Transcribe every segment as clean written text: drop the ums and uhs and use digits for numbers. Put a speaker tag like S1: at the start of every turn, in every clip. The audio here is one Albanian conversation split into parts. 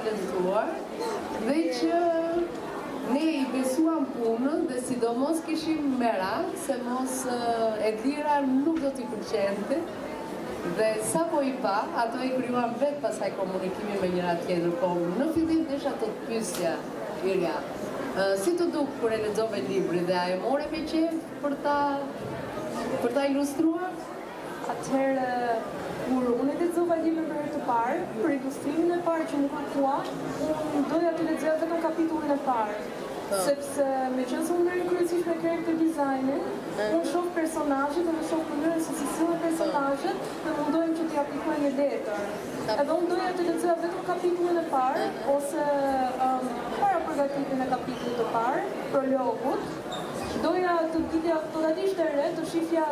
S1: talentuar dhe që ne I besuam punën dhe sidomos kishim merak se mos Edlira nuk do t'i pëlqente dhe sa po I pa, ato I krijuan vetë pasaj komunikimi me njëra tjetër, po në fillim desha të të pyesja Irja. Si të duk kur e lexove librin dhe a e more me qejf për ta ilustruar?
S2: Atëherë, kur unë e lexova librin për herë të parë, për ilustrimin e parë që më kërkua, unë doja të lexoja vetëm kapitullin e parë. Sepse me qenë se unë merrem kryesisht me character design-in, unë shoh personazhet dhe më shoh mënyrën se si sillen personazhet dhe mundohem që t'i aplikoj një letër. Edhe unë doja të lexoja vetëm kapitullin e parë ose para përgatitjen e kapitullit të parë, prologut. Doja të dilja totalisht e re, të shifja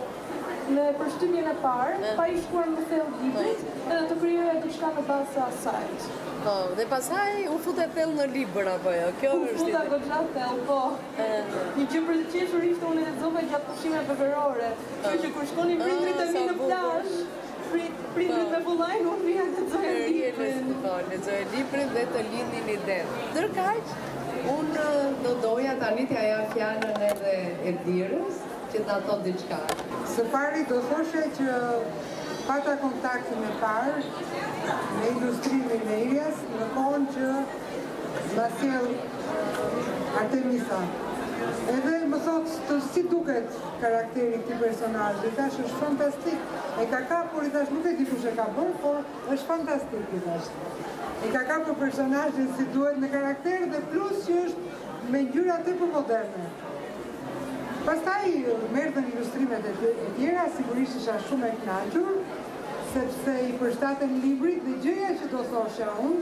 S2: në përshtypjen e parë, pa I shkuar më thellë librit, edhe të krijoja diçka në bazë të asaj.
S1: Po, dhe pasaj u futet thellë në libër apo jo? Kjo është.
S2: U futa goxha thellë, po. Një gjë për të qeshur ishte unë lexova gjatë pushimeve verore, kështu që kur shkonin prindrit e mi në plazh, prindrit me vullajn, unë vija lexoja librin.
S1: Po, lexoja librin dhe të lindin ide. Ndërkaq, unë do doja tani t'ja jap fjalën edhe Edlirës që ta thot diçka.
S3: Së pari do thoshe që pata kontaktin e parë me ilustrimin e Irjas në kohën që ma sjell Artemisa. Edhe më thot si duket karakteri këtij personazhi, dhe thash është fantastik. E ka kapur, I thash nuk e di kush e ka bërë, por është fantastik, I thash. E ka kapur personazhin si duhet në karakter dhe plus që është me ngjyra tepër moderne. Pastaj merrën ilustrimet e tjera, sigurisht isha shumë e kënaqur, sepse I përshtaten librit dhe gjëja që do thosha unë,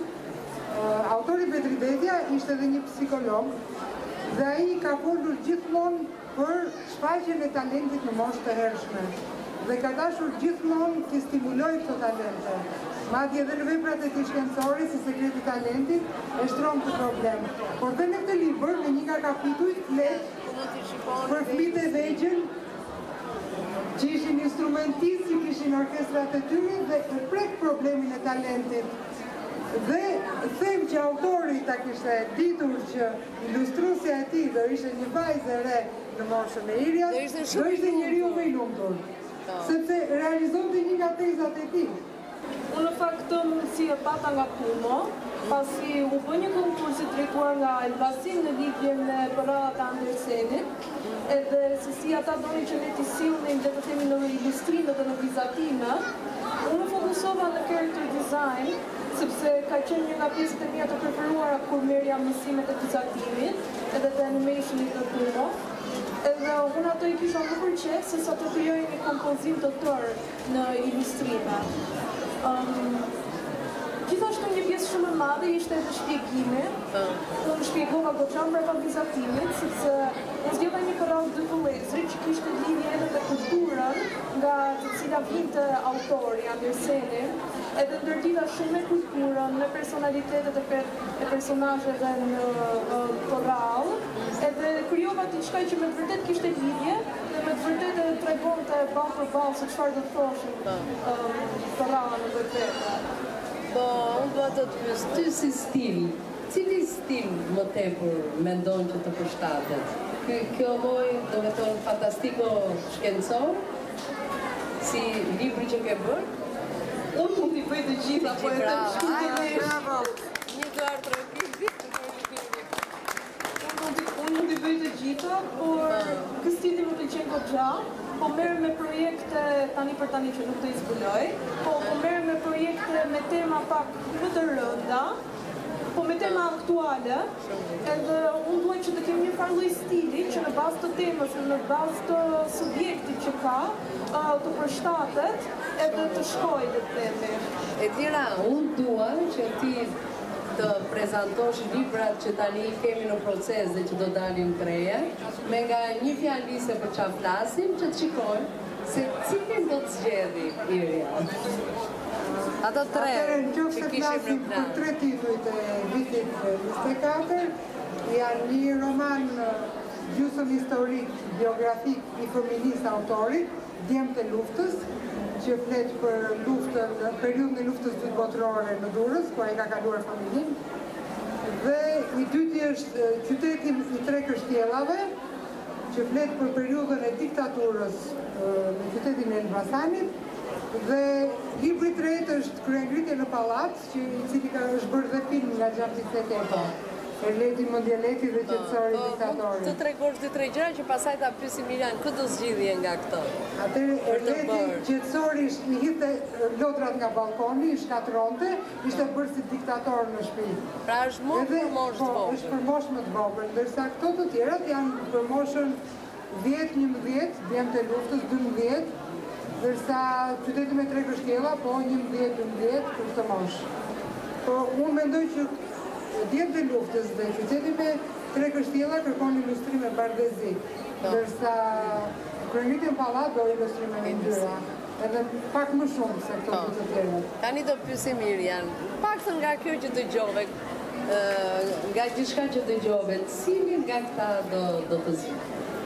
S3: autori Petri Dedja ishte edhe një psikolog dhe ai ka folur gjithmonë për shfaqjen e talentit në moshë të hershme dhe ka dashur gjithmonë të stimulojë këto talente. Madje edhe në veprat e tij shkencore si Sekreti I Talentit e shtron këtë problem. Por dhe në këtë libër, në një nga kapitujt flet për fëmijët e vegjël që ishin instrumentistë, që kishin orkestrat e tyre dhe e prek problemin e talentit. Dhe them që autori ta kishte ditur që ilustruesja e tij do ishte një vajzë e re në moshën e Irjas, do ishte njeriu më I lumtur, sepse realizonte një nga tezat e tij.
S2: Unë në fakt këtë mundësi e pata nga Pumo, pasi u bë një konkurs I drejtuar nga Elbasin në lidhje me përradhat e Andersenit, edhe se si ata donin që ne t'i sillnim dhe të themi në ilustrime dhe në vizatime, unë fokusova në character design, sepse ka qenë një nga pjesët e mia të preferuara kur merrja mësimet e vizatimit edhe të animationit të Pumo. Edhe unë ato I kisha më përqef se sa të krijoj një kompozim të tërë në ilustrime. Gjithashtu një pjesë shumë e madhe ishte edhe shpjegimi. Unë shpjegova goxha mbrapa vizatimit, sepse unë zgjodha një përradhë dy vëllezëri që kishte lidhje edhe me kulturën nga të cila vinte autori Anderseni, edhe ndërlidha shumë me kulturën, me personalitetet e personazheve në korrall, edhe krijova diçka që me të vërtet kishte lidhje dhe me të vërtet e tregonte ballë për ballë se çfarë do të thoshin korralla në vetë.
S1: Po, unë do të pyes, ty si stil, cili stil më tepër mendon që të përshtatet? Kjo lloj, domethënë fantastiko shkencor, si libri që ke bërë?
S2: Unë mund t'i bëj të gjitha, po edhe të shkruaj.
S1: Bravo! Një duar trokivi.
S2: Unë mund t'i bëj të gjitha, por ky stili më pëlqen goxha. Po merrem me projekte tani për tani që nuk të zbuloj, po merrem me projekte me tema pak më të rënda, po me tema aktuale, edhe unë duaj që të kem një farë lloj stili që në bazë të temës, në bazë të subjektit që ka, të përshtatet edhe të shkojë të temi.
S1: Edlira, unë dua që ti të prezantosh librat që tani kemi në proces dhe që do dalin treje, me nga një fjalise për çfarë flasim, që të shikojmë se cilin do të zgjedhë Irja. Ato tre që kishim në plan.
S3: Për tre titujt e vitit 24, janë një roman gjysmë historik, biografik I fëminisë autorit, Djemtë e luftës, që flet për luftën, periudhën e luftës dytë botërore në Durrës, ku ai ka kaluar familjen. Dhe I dyti është Qyteti I tre Kështjellave, që flet për periudhën e diktaturës në qytetin e Elbasanit. Dhe libri I tretë është Kryengritje në pallat, I cili është bërë dhe film nga Xhamti Setepa. Erleti Mondialeti dhe qetësori diktatori.
S1: Të tregosh dy tre gjëra që pastaj ta pyesim Mirian, këtë do zgjidhje nga këto.
S3: Atëherë Erleti qetësori I hidhte lodrat nga balkoni, I shkatronte, ishte bërë si diktator në shtëpi.
S1: Pra është më për moshë të vogël.
S3: Është për moshë më të vogël, ndërsa këto të tjerat janë për moshën 10-11, Djemtë e luftës 12, ndërsa Qyteti me tre Kështjella po 11-12 për këtë moshë. Po unë mendoj që Djemtë e luftës dhe Qyteti me tre Kështjella kërkon ilustrime bardezi, ndërsa Kryengritje në pallat do ilustrime në ngjyra, edhe pak më shumë se këto të tjera.
S1: Tani do pyesim Mirian, paktën nga kjo që dëgjove, nga gjithçka që dëgjove, cilin nga këta do të zgjidh?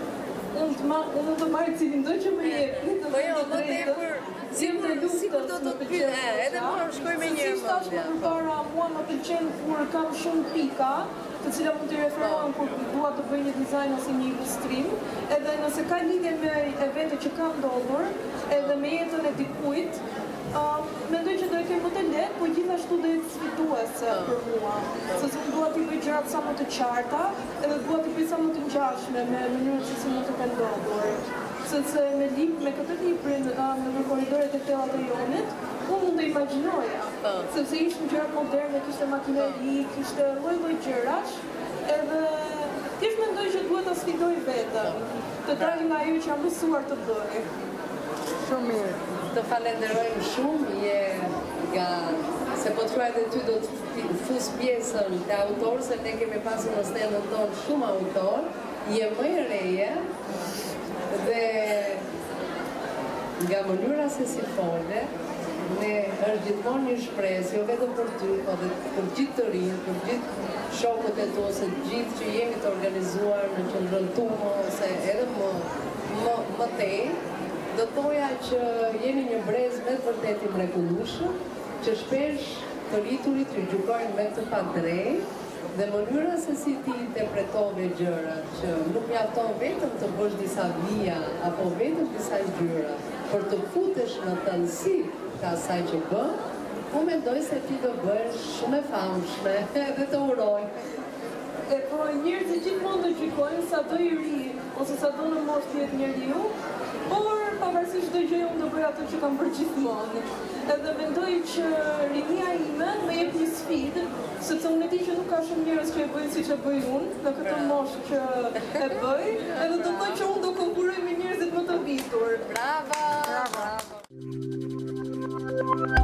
S2: Unë të marrë cilin do që më jepni.
S1: Po jo, më tepër, sikur do të pyet, edhe më shkoj me një
S2: mendje. Përpara mua më pëlqen kur kam shumë pika, të cilat mund t'i referohem kur dua të bëj një dizajn ose një ilustrim, edhe nëse ka lidhje me evente që kanë ndodhur, edhe me jetën e dikujt, mendoj që do e kem më të lehtë, po gjithashtu do jetë sfiduese për mua. Sepse unë dua t'i bëj gjërat sa më të qarta, edhe dua t'i bëj sa më të ngjashme me mënyrën se si mund të kenë ndodhur. Sepse me këtë librin në korridoret e tellat e Jonit, unë mund të imagjinoja, sepse ishin gjërat moderne, kishte makineri, kishte lloj-lloj gjërash, edhe thjesht mendoj që duhet ta sfidoj veten, të dalë nga ajo që jam mësuar të bëj.
S3: Shumë mirë.
S1: Të falenderojmë shumë, se po të thuaj dhe ty do të fus pjesën të autor, se ne kemi pasur në stenën tonë shumë autor, je më e reje, dhe nga mënyra se si fole, ne është gjithmonë një shpresë, jo vetëm për ty, po dhe për gjithë të rinj, për gjithë shokët e tu, ose gjithë që jemi të organizuar në qendrën tumë, ose edhe më tej, do thoja që jemi një brez me të vërtet I mrekullueshëm, që shpesh të rriturit ju gjykojnë me të padrejtë, dhe mënyra se si ti interpretove gjërat, që nuk mjafton vetëm të bësh disa vija, apo vetëm disa gjëra, për të futesh në thellësi të asaj që bën, unë mendoj se ti do bësh shumë e famshme dhe të uroj.
S2: Po njerëzit gjithmonë do gjykojnë sa do I ri, ose sa do në moshë jetë njeriu, por pavarësisht çdo gjë unë do bëj atë që kam bërë gjithmonë. Edhe mendoj që rinia ime më jep një sfidë, sepse unë e di që nuk ka shumë njerëz që e bëjnë siç e bëj unë në këtë moshë që e bëj, edhe do thotë që unë do konkurroj me njerëzit më të rritur.
S1: Bravo!